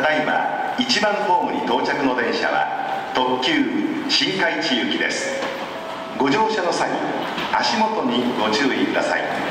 ただいま1番ホームに到着の電車は特急新海地行きです。ご乗車の際、足元にご注意ください。